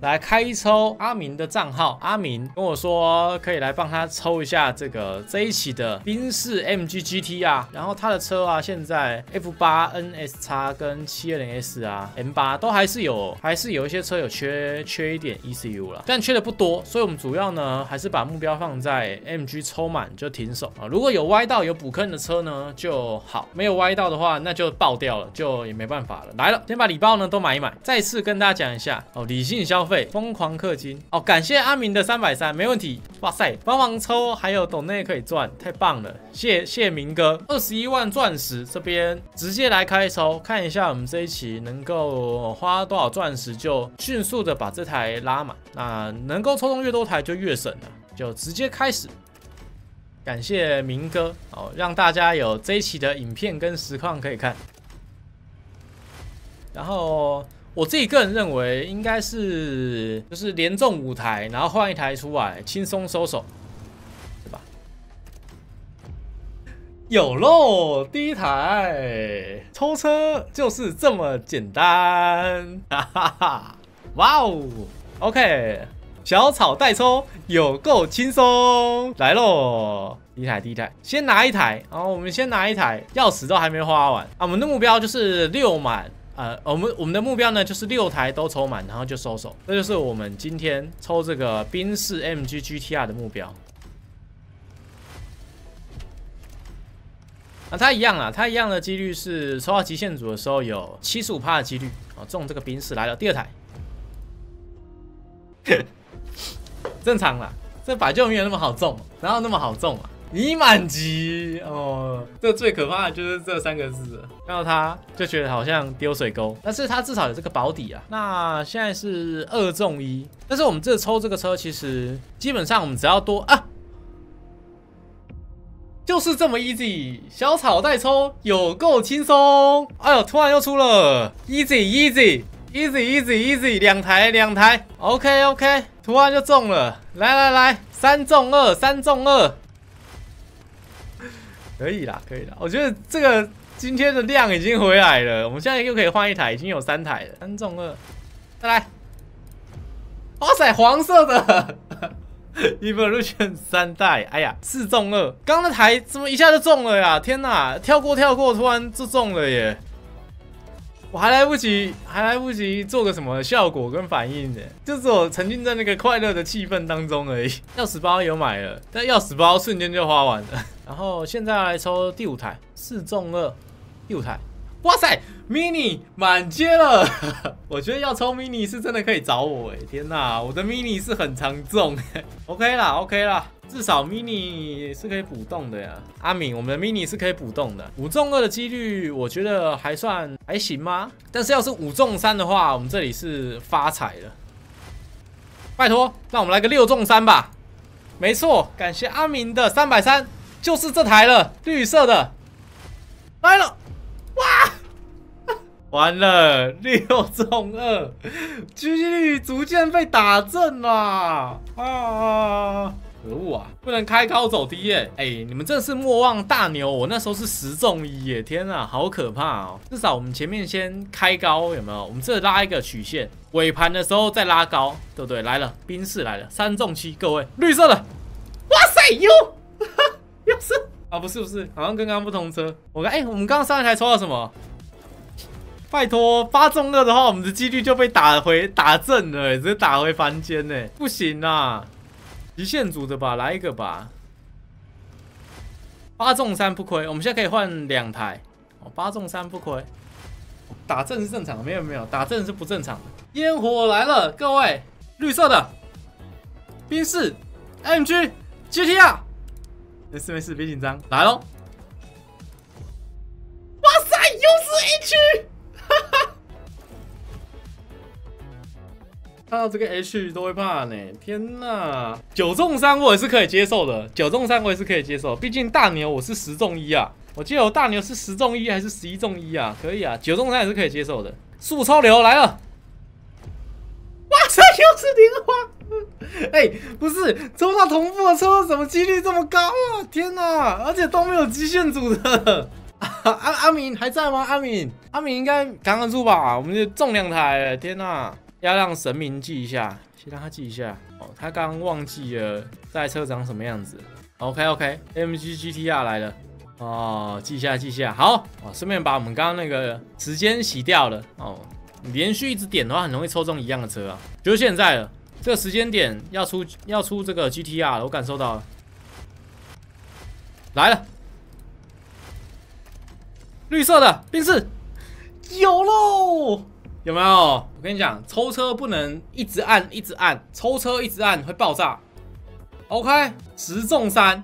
来开抽阿明的账号。阿明跟我说可以来帮他抽一下这一期的宾士 MG GT 啊，然后他的车啊，现在 F8 NSX 跟720S 啊 M8 都还是有一些车有缺一点 ECU 啦，但缺的不多，所以我们主要呢还是把目标放在 MG 抽满就停手啊。如果有歪道有补坑的车呢就好，没有歪道的话那就爆掉了，就也没办法了。来了，先把礼包呢都买一买。再次跟大家讲一下哦，理性消费，疯狂氪金哦。感谢阿明的330，没问题。哇塞，帮忙抽还有斗内可以赚，太棒了，谢谢明哥。21万钻石这边直接来开抽，看一下我们这一期能够花多少钻石，就迅速的把这台拉满。那能够抽中越多台就越省了，就直接开始。感谢明哥哦，让大家有这一期的影片跟实况可以看。然后我自己个人认为，应该是就是连中5台，然后换一台出来，轻松收手，对吧？有喽，第一台抽车就是这么简单，哈哈哈！哇哦 ，OK。小草代抽有够轻松，来喽！第一台，先拿一台，然后我们先拿一台，钥匙都还没花完啊！我们的目标就是6满，我们的目标呢就是6台都抽满，然后就收手。这就是我们今天抽这个宾士 MG GTR 的目标。啊，它一样啦，它一样的几率是抽到极限组的时候有75%的几率啊中这个宾士。来了，第2台。正常啦，这本来就没有那么好中，哪有那么好中啊？已满级哦，这最可怕的就是这3个字了。看到它就觉得好像丢水沟，但是它至少有这个保底啊。那现在是2中1，但是我们这抽这个车，其实基本上我们只要多啊，就是这么 easy， 小草代抽有够轻松。哎呦，突然又出了 easy， 2台 ，OK， 突然就中了，来，3中2，可以啦，我觉得这个今天的量已经回来了，我们现在又可以换一台，已经有3台了，3中2，再来，哇塞，黄色的，Evolution 3代，哎呀，4中2，刚那台怎么一下就中了呀？天哪，跳过，突然就中了耶！我还来不及做个什么效果跟反应呢，就是我沉浸在那个快乐的气氛当中而已。钥匙包有买了，但钥匙包瞬间就花完了。然后现在来抽第5台，4中2，第5台，哇塞 ，mini 满街了。我觉得要抽 mini 是真的可以找我哎，天哪，我的 mini 是很常中，OK 啦。至少 mini 是可以补洞的呀，阿敏，我们的 mini 是可以补洞的，5中2的几率我觉得还行吗？但是要是5中3的话，我们这里是发财了。拜托，让我们来个6中3吧。没错，感谢阿明的330，就是这台了，绿色的，来了，哇！完了，6中2，几率逐渐被打正啦！啊！可恶啊！不能开高走低耶！哎，你们真的是莫忘大牛，我那时候是10中1耶！天啊，好可怕哦！至少我们前面先开高，有没有？我们这拉一个曲线，尾盘的时候再拉高，对不对？来了，宾士来了，3中7，各位，绿色的，哇塞，又是啊，不是，好像跟刚刚不同车。我们刚刚上一台抽到什么？拜托，8中2的话，我们的几率就被打正了，直接打回凡间呢，不行啊！极限组的吧，来一个吧。8中3不亏，我们现在可以换2台。8中3不亏，打正是正常的，没有，打正是不正常的。烟火来了，各位，绿色的，宾士 MG GTR， 没事，别紧张，来喽！哇塞，又是 H！ 看到这个 H 都会怕呢，天哪！9中3我也是可以接受的，9中3我也是可以接受，毕竟大牛我是10中1啊，我记得我大牛是10中1还是11中1啊，可以啊，9中3也是可以接受的。速超流来了，哇塞，又是莲花！哎，不是抽到同步的车，怎么几率这么高啊？天哪！而且都没有极限组的。阿明还在吗？阿明应该扛得住吧？我们就中2台了，天哪！ 要让神明记一下，先让他记一下。哦，他刚刚忘记了这台车长什么样子。OK，AMG GTR 来了。哦，记一下记一下。好，哦，顺便把我们刚刚那个时间洗掉了。哦，你连续一直点的话，很容易抽中一样的车啊。就是现在了，这个时间点要出这个 GTR 了，我感受到了。来了，绿色的宾士有喽。有没有？我跟你讲，抽车不能一直按，抽车一直按会爆炸。OK， 10中3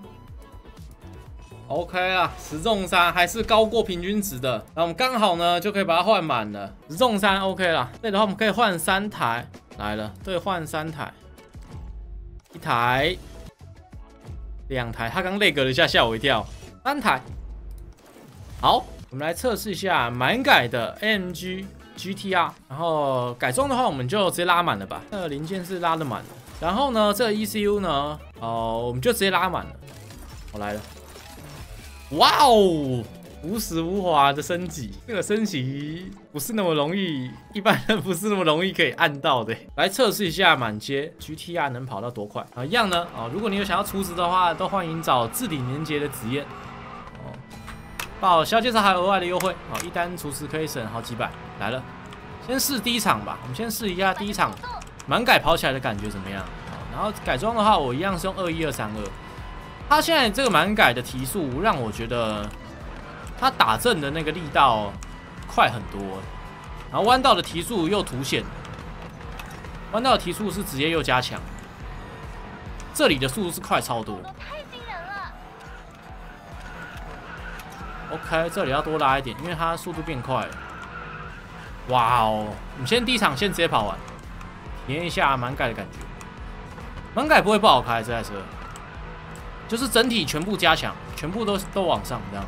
，OK 啦，10中3还是高过平均值的。那我们刚好呢就可以把它换满了，10中3 OK 啦。对的话，我们可以换3台来了，对，换3台，1台、2台。他刚 lag 了一下，吓我一跳。3台，好，我们来测试一下满改的 AMG GTR， 然后改装的话，我们就直接拉满了吧。那个零件是拉得满的。然后呢，这个 ECU 呢，我们就直接拉满了。我来了，哇哦，无死无滑的升级，这个升级不是那么容易，一般人不是那么容易可以按到的。来测试一下满街 GTR 能跑到多快啊？一样呢，如果你有想要储值的话，都欢迎找置顶连结的紫燕。报小介绍还有额外的优惠哦，一单储值可以省好几百。来了，先试第一场吧，我们先试一下第一场满改跑起来的感觉怎么样？然后改装的话，我一样是用21232。它现在这个满改的提速让我觉得它打正的那个力道快很多，然后弯道的提速又凸显，弯道的提速是直接又加强，这里的速度是快超多。OK， 这里要多拉一点，因为它速度变快了。哇哦！我们先第一场先直接跑完，体验一下满改的感觉。满改不会不好开这台车，就是整体全部加强，全部都往上这样。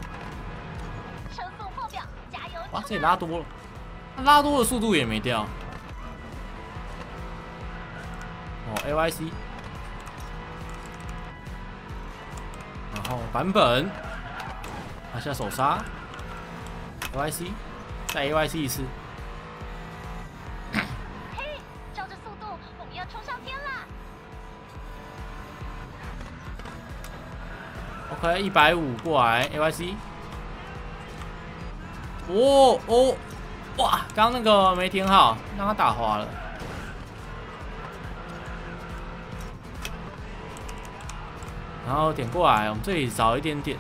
哇，这里拉多了，拉多的速度也没掉。哦 ，AYC， 然后版本。拿下手刹 ，AYC， 再 AYC 一次。 嘿，照着速度，我们要冲上天啦 ！OK， 150过来 AYC。哦，哇，刚刚那个没停好，让他打滑了。然后点过来，我们这里少一点点。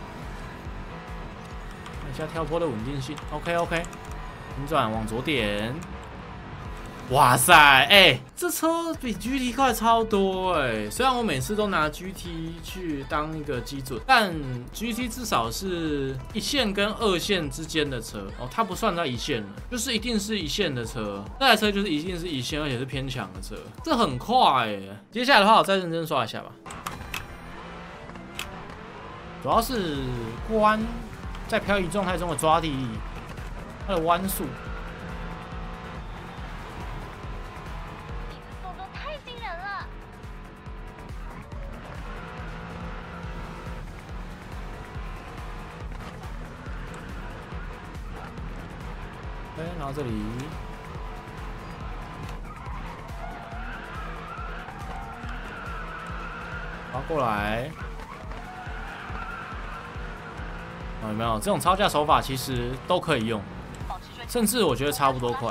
一下跳坡的稳定性 ，OK， 平转往左点，哇塞，这车比 GT 快超多虽然我每次都拿 GT 去当一个基准，但 GT 至少是1线跟2线之间的车它不算在1线了，就是一定是1线的车，这台车就是一定是1线，而且是偏强的车，这很快接下来的话，我再认真刷一下吧，主要是过弯。在漂移状态中的抓地力，它的弯速， 你的速度太惊人了。 对，然后这里，然后过来。有没有这种超价手法？其实都可以用，甚至我觉得差不多快。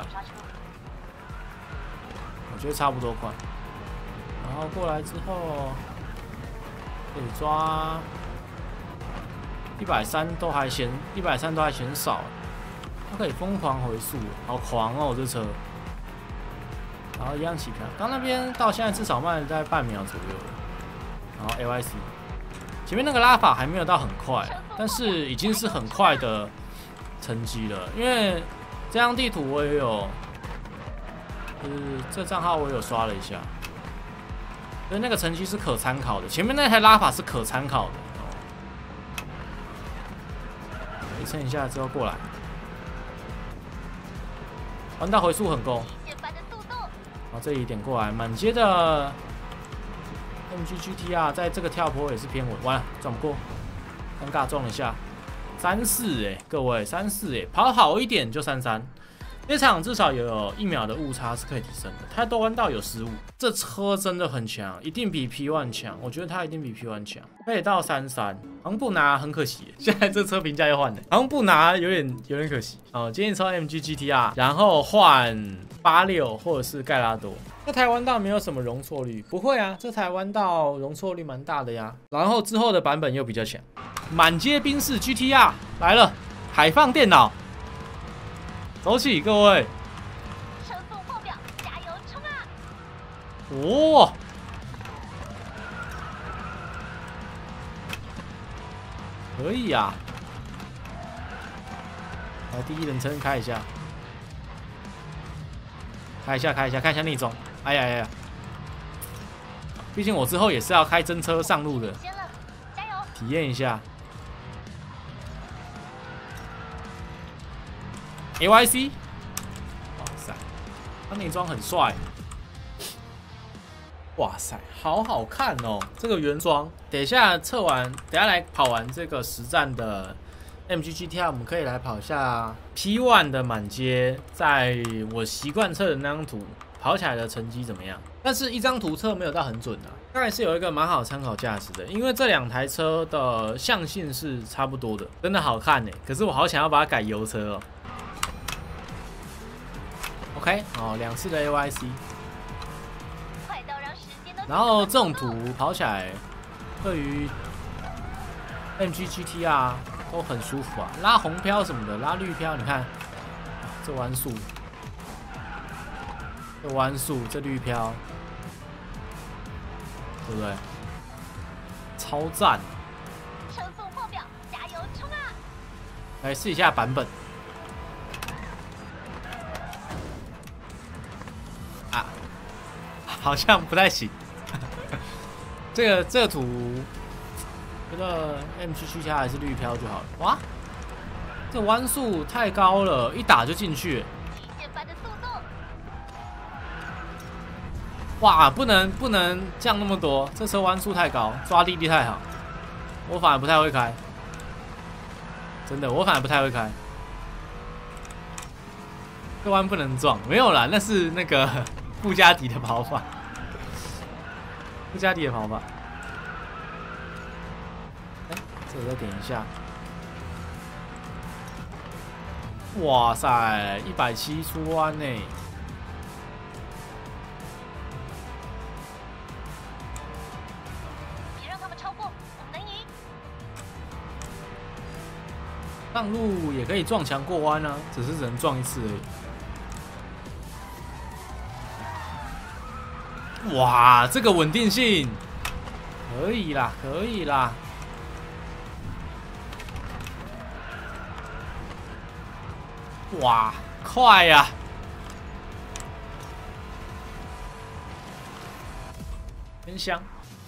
然后过来之后，可以抓130都还嫌少，它可以疯狂回速，好狂哦这车。然后一样起漂，刚那边到现在至少慢了在半秒左右了。然后 AYC。前面那个拉法还没有到很快，但是已经是很快的成绩了。因为这张地图我也有，就是这账号我有刷了一下，所以那个成绩是可参考的。前面那台拉法是可参考的。回蹭一下之后过来，弯道回速很够。然后这里点过来，满街的。MG GTR 在这个跳坡也是偏稳，完了转不过，尴尬撞了一下，34各位34跑好一点就33， 这场至少有1秒的误差是可以提升的。它多弯道有15，这车真的很强，一定比 P1 强。我觉得它一定比 P1 强，可以到33。好像不拿很可惜，现在这车评价又换了，好像不拿有点可惜哦。建议抽 MG GTR， 然后换86或者是盖拉多。这台弯道没有什么容错率，不会啊，这台弯道容错率蛮大的呀。然后之后的版本又比较强，满街宾士 GTR 来了，海放电脑。 走起，各位！ 车速爆表，加油冲啊！ 哦，可以呀、啊！来，第一人称开一下，开一下，看一下逆装。哎呀呀！毕竟我之后也是要开真车上路的， 先了，加油！ 体验一下。 AYC， 哇塞，他内装很帅，哇塞，好好看哦！这个原装，等一下测完，等一下来跑完这个实战的 MG GTR， 我们可以来跑一下 P1 的满街，在我习惯测的那张图跑起来的成绩怎么样？但是一张图测没有到很准啊，当然是有一个蛮好参考价值的，因为这2台车的象性是差不多的，真的好看呢。可是我好想要把它改油车哦。 OK， 哦，2次的 AYC， 快到让时间都。 然后这种图跑起来，对于 MG GTR 都很舒服啊，拉红漂什么的，拉绿漂，你看这弯速，这绿漂，对不对？超赞！ 车速爆表，加油冲啊！ 来试一下版本。 好像不太行，这个图，觉得 MG GTR 还是绿漂就好了。哇，这弯速太高了，一打就进去。 极限般的速度。 哇，不能降那么多，这车弯速太高，抓地力太好，我反而不太会开。真的，我反而不太会开。这弯不能撞，没有啦，那是那个。 布加迪的跑法，布加迪的跑法。哎，这个再点一下。哇塞，170出弯呢！ 别让他们超过，我们能赢。 上路也可以撞墙过弯啊，只能撞1次而已。 哇，这个稳定性可以啦，可以啦！哇，快呀！真香！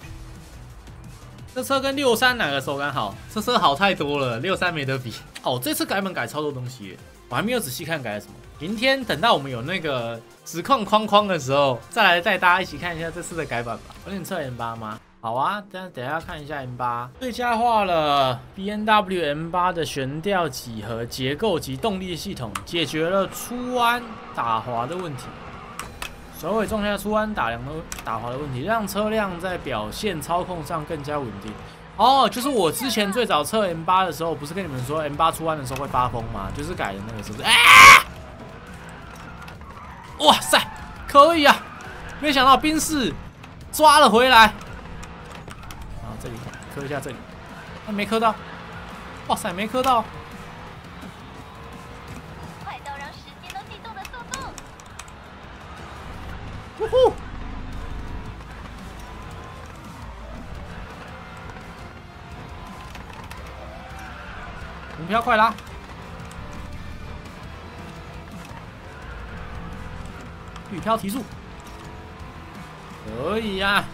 这车跟63哪个手感好？这车好太多了，63没得比。哦，这次改版改超多东西耶，我还没有仔细看改了什么。明天等到我们有那个实况框的时候，再来带大家一起看一下这次的改版吧。有点测 M8 吗？好啊，等一下看一下 M8， 最佳化了 BMW M8 的悬吊几何结构及动力系统，解决了出弯打滑的问题。首尾撞下出弯打滑的问题，让车辆在表现操控上更加稳定。哦，就是我之前最早测 M8 的时候，不是跟你们说 M8 出弯的时候会发疯吗？就是改的那个是不是？哇塞，可以啊！没想到宾士抓了回来。啊，这里磕一下这里，没磕到。哇塞，没磕到。 快到让时间都悸动的速度。 呜呼！红漂快拉！绿漂提速，可以呀、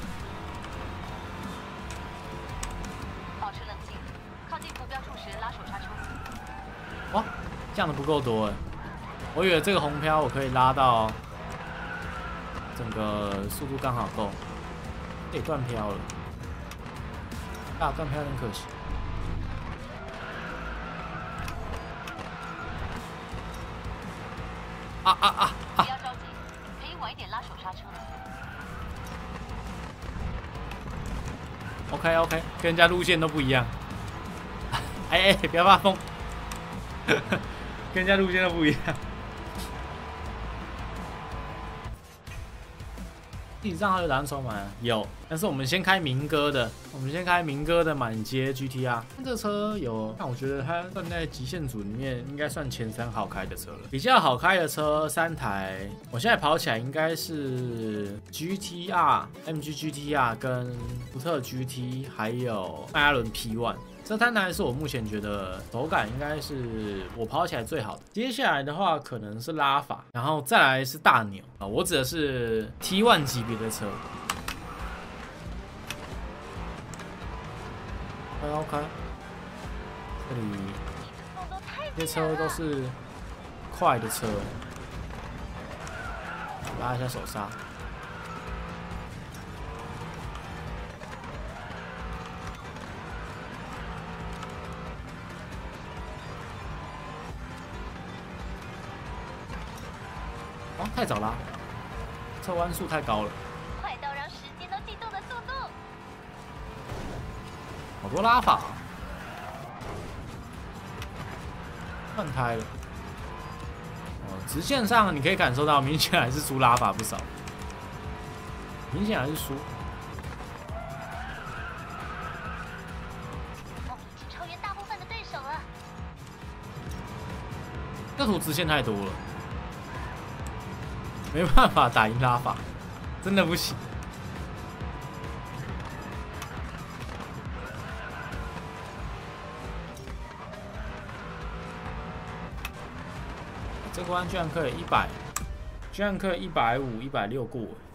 保持冷静，靠近浮标处时拉手刹车。 哇，降的不够多哎，我以为这个红漂我可以拉到整个速度刚好够，得断漂了，断漂有点可惜。 不要着急，可以晚一点拉手刹车。 OK， 跟人家路线都不一样。哎，不要发疯，跟人家路线都不一样。地上还有打算抽满有，但是我们先开民歌的，满街 GTR。这车有，但我觉得它算在极限组里面应该算前3好开的车了。比较好开的车3台，我现在跑起来应该是 GTR、MG GTR 跟福特 GT， 还有迈阿伦 P1。这3台是我目前觉得手感应该是我跑起来最好的。接下来的话可能是拉法，然后再来是大牛啊，我指的是 T1 级别的车。OK， 这里这些车都是快的车，拉一下手刹。哦，太早啦，车弯速太高了， 快到让时间都悸动的速度。 好多拉法，换胎了。哦，直线上你可以感受到，明显还是输拉法不少，明显还是输。 已经超越大部分的对手了。 这图直线太多了。没办法打赢拉法，真的不行。这关居然可以100，居然可以150、160过。